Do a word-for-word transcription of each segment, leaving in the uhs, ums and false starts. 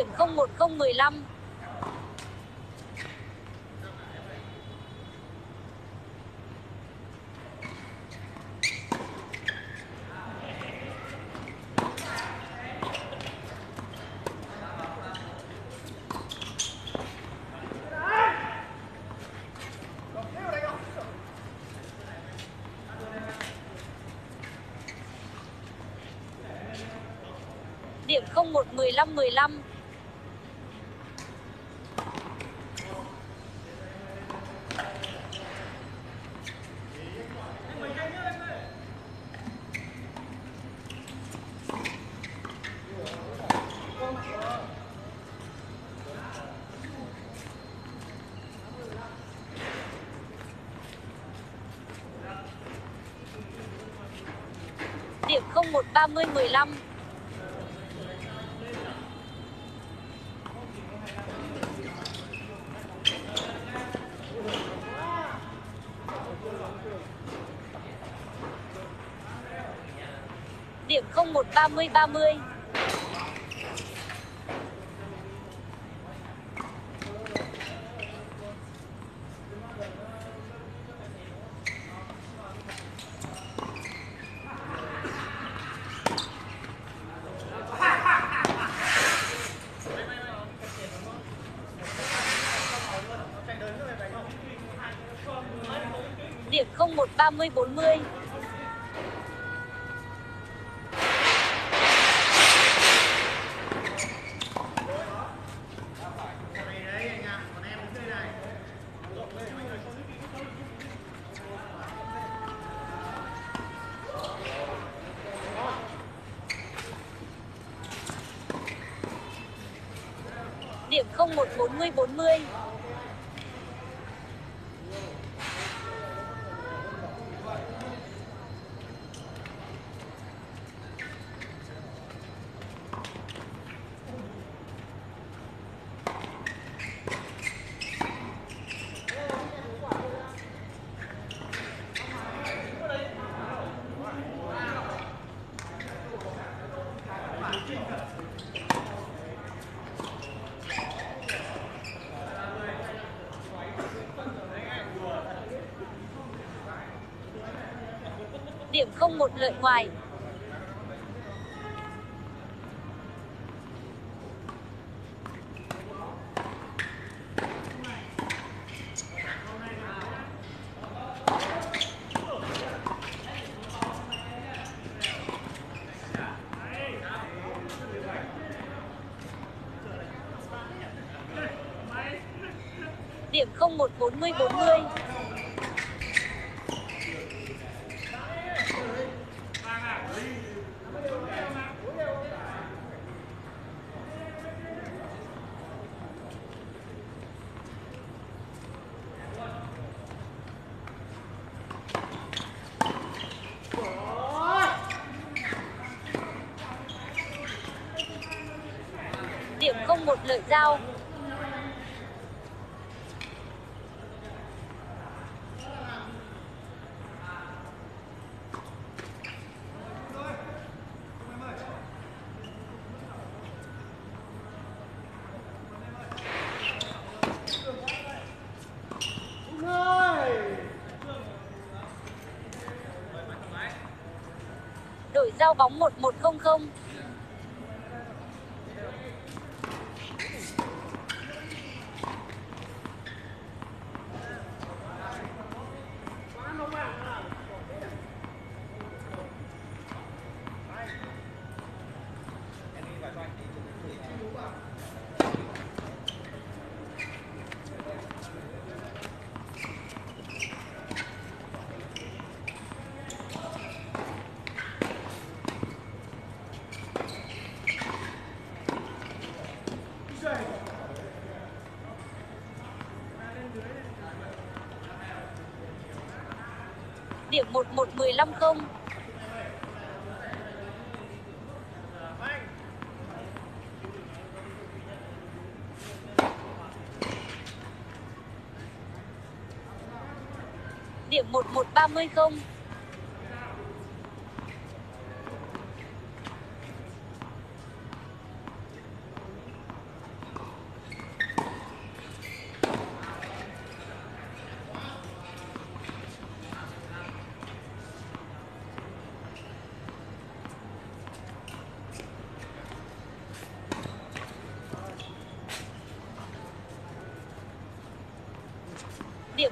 Điểm không một không một lăm. Điểm không một một lăm một lăm. Điểm không một ba mươi một lăm. Điểm không một ba mươi ba mươi. Điểm không một ba mươi bốn mươi. Điểm không một bốn mươi bốn mươi. Điểm không một lợi ngoài. Điểm không một bốn mươi bốn mươi. Điểm không một lợi giao. Đổi giao bóng một một không không. Điểm một một một lăm không. Điểm một một ba mươi không.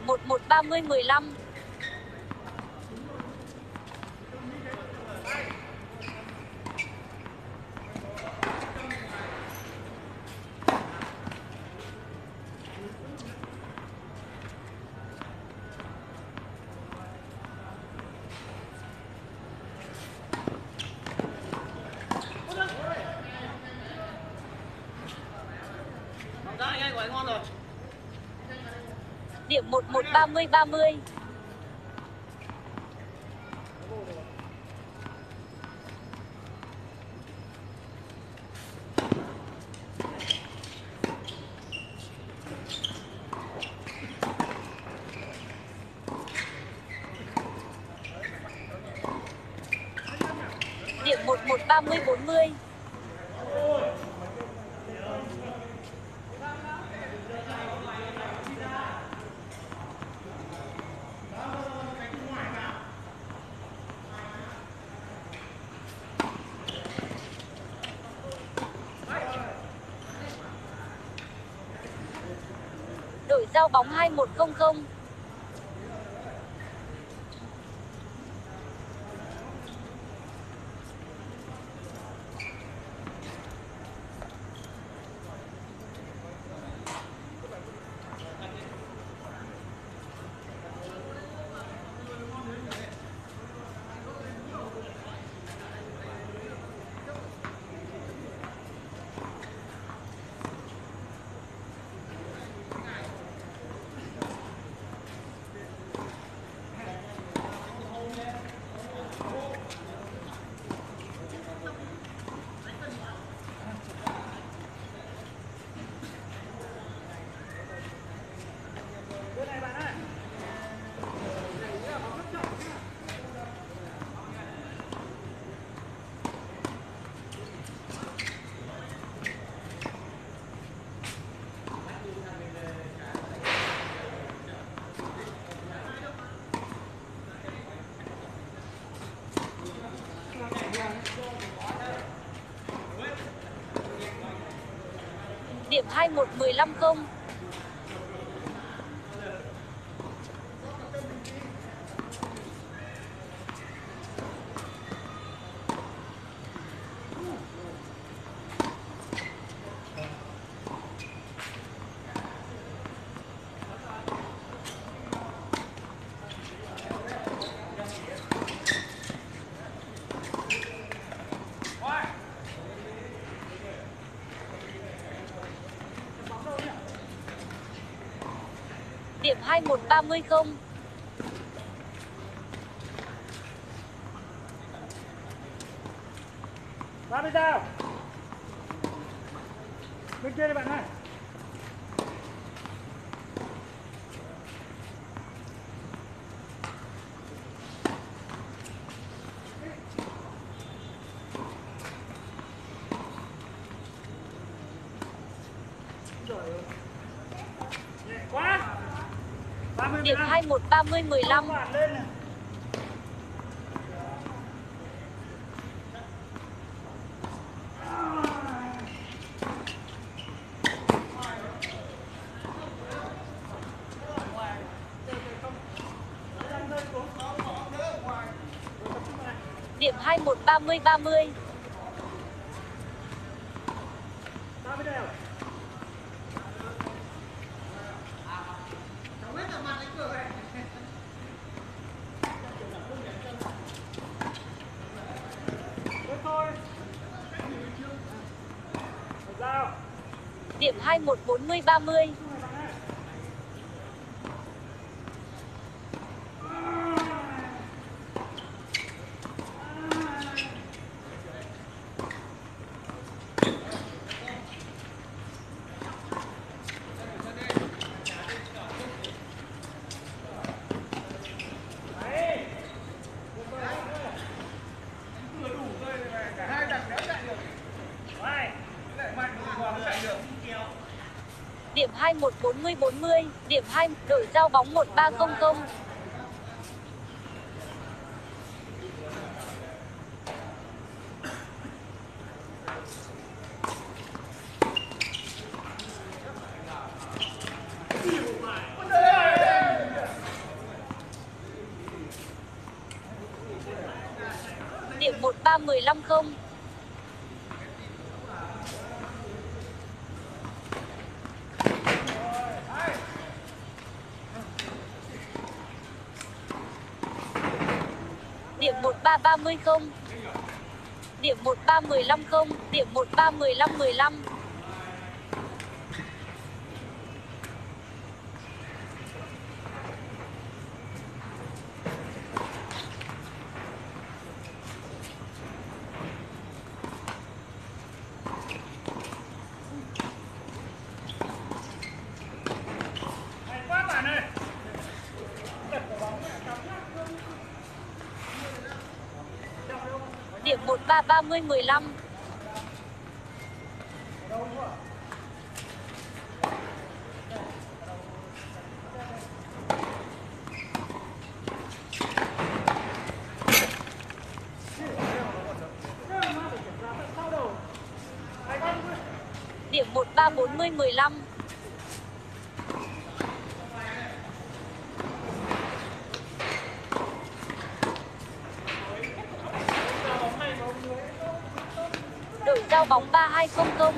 Điểm một một ba mươi mười lăm. Ngon rồi. Điểm một một ba mươi ba mươi. Điểm một một ba mươi bốn mươi. Đổi giao bóng hai một không không. Điểm hai một mười lăm không. Điểm hai một ba mươi không. ba mươi sao? Bên kia đây bạn ơi. Nhẹ quá. Điểm hai một ba mươi mười lăm. Điểm hai một ba mươi ba mươi. Điểm hai một bốn mươi ba mươi. Điểm hai một bốn mươi bốn mươi. Điểm hai. Đổi giao bóng một ba không không. Điểm một ba mười lăm không. Điểm một ba ba mươi không. Điểm một ba mười lăm không. Điểm một ba mười lăm mười lăm. Hay quá bạn ơi. Điểm một ba ba mươi mười lăm. Điểm một ba bốn mươi mười lăm. Đổi giao bóng ba hai không không.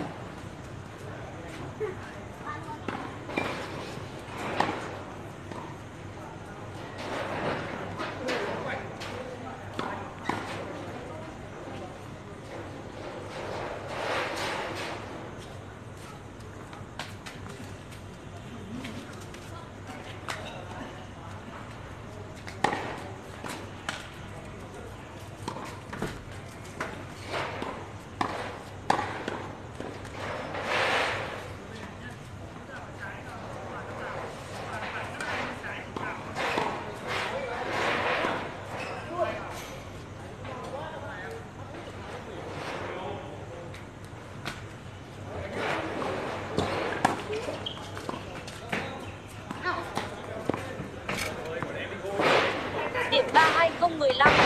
Điểm ba hai không mười lăm.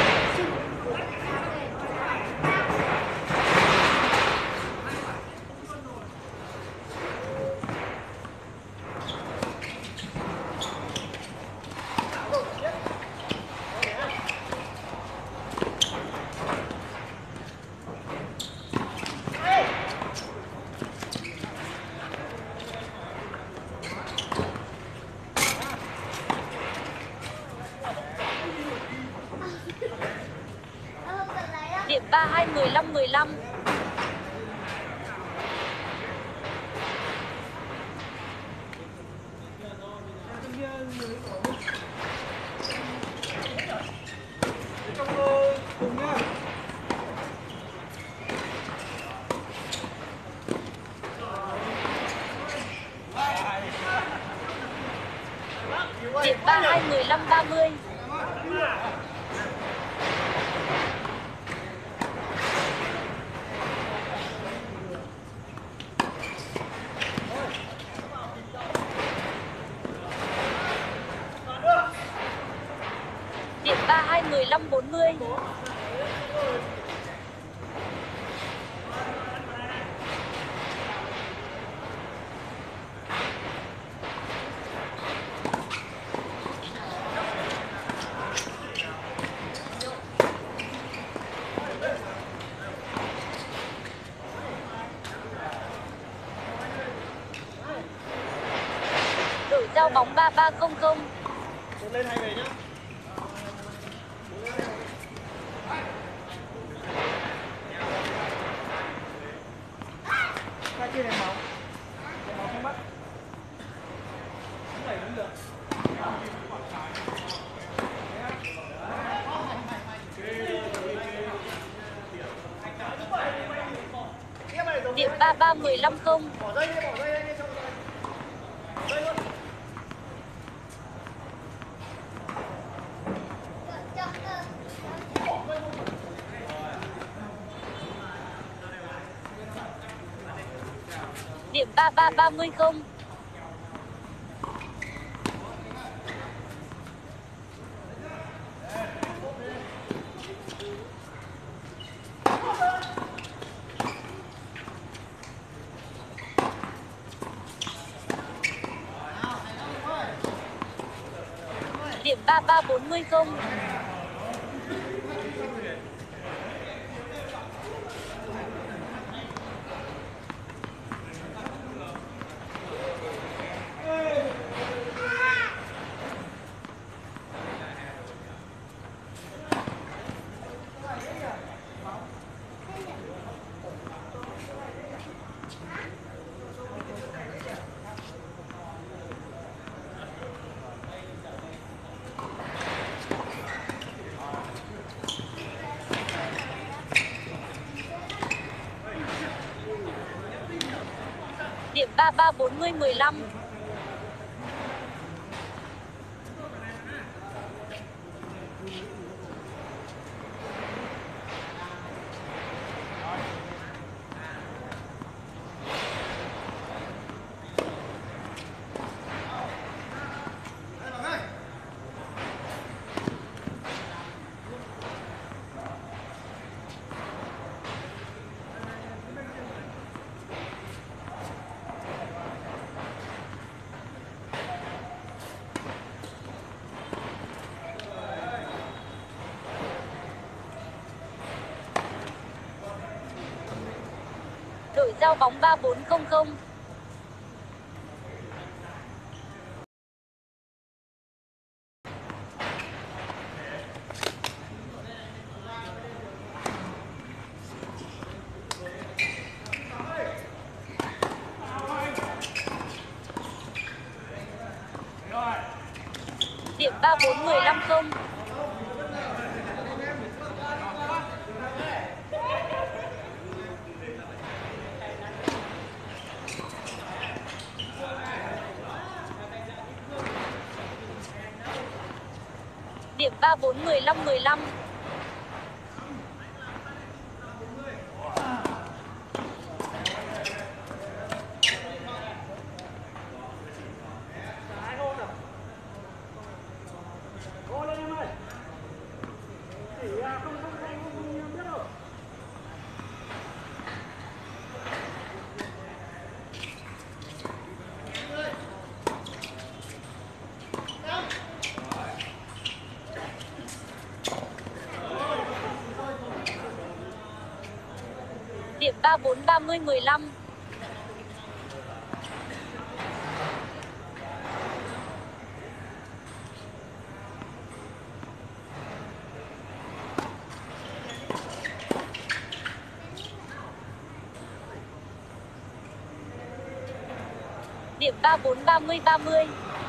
Điểm ba hai mười lăm mười lăm. Điểm ba hai mười lăm ba mươi. Điểm ba hai mười lăm bốn mươi. Đổi giao bóng ba ba không không. Lên hay về nhá. Hai kia này máu. Máu không bắt. Không đẩy cũng được. Điểm ba ba mười lăm không. Bỏ dây đi, bỏ dây đi cho rồi. Dây luôn. Điểm ba ba ba mươi không. Điểm ba ba bốn mươi không. ba ba bốn mươi mười lăm. Đổi giao bóng ba bốn không không. Điểm ba bốn mười lăm không. Điểm ba bốn mười lăm mười lăm. Điểm ba bốn ba mươi mười lăm. Điểm ba bốn ba mươi ba mươi.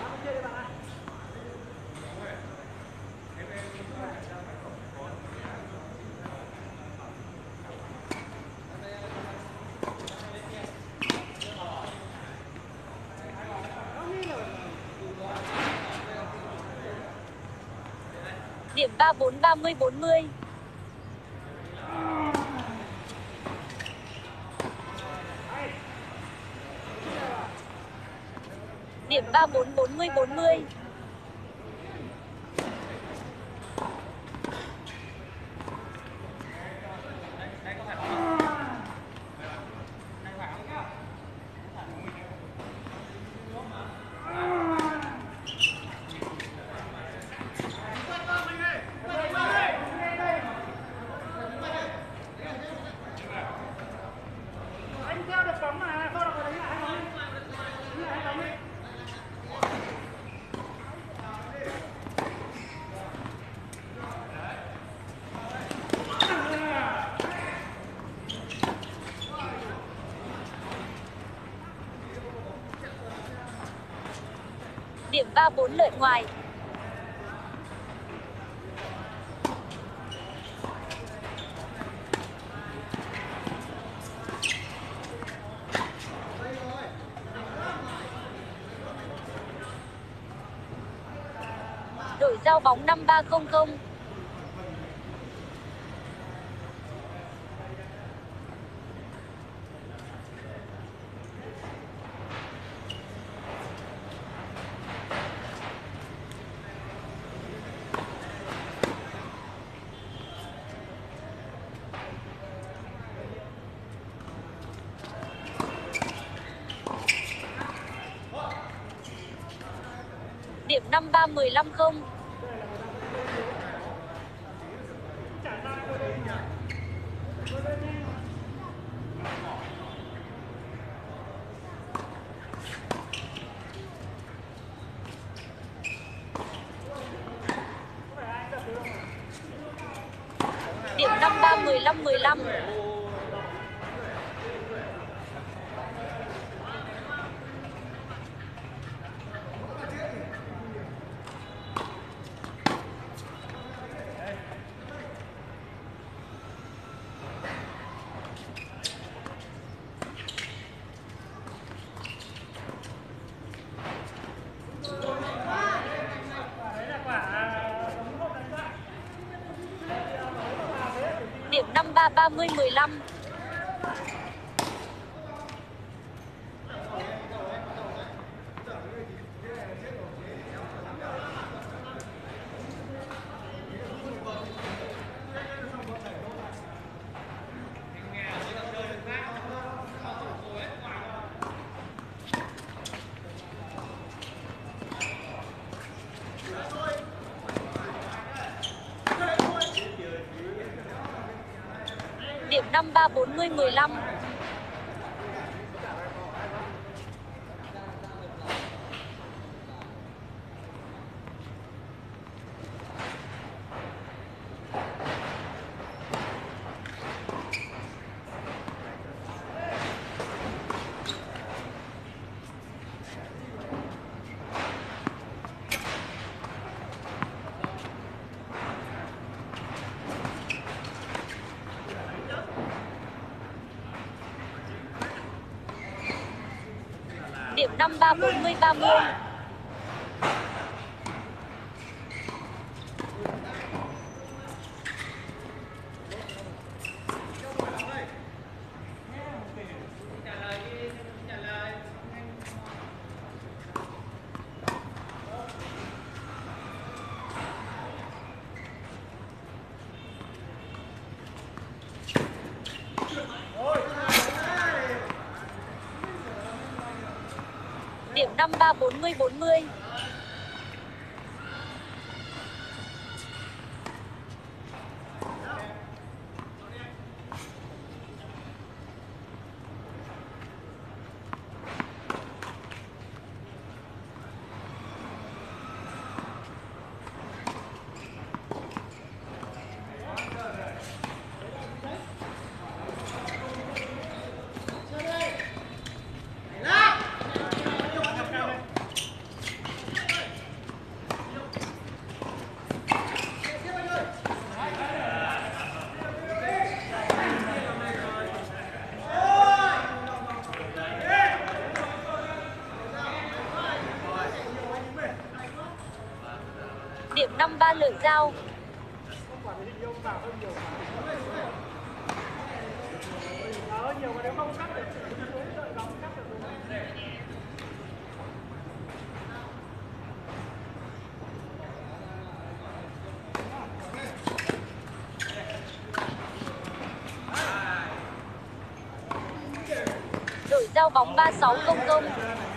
Điểm ba bốn ba mươi bốn mươi. Điểm ba bốn bốn mươi bốn mươi. Điểm ba bốn lợi ngoài. Đổi giao bóng năm ba không không. Điểm năm ba mười lăm không. Điểm năm ba mười lăm mười lăm. Điểm năm ba ba mươi mười lăm. Điểm năm ba bốn mươi mười lăm. Điểm năm ba bốn mươi ba mươi. Điểm năm ba bốn mươi bốn mươi. Điểm năm ba lưỡi dao. Đổi dao bóng ba sáu không không.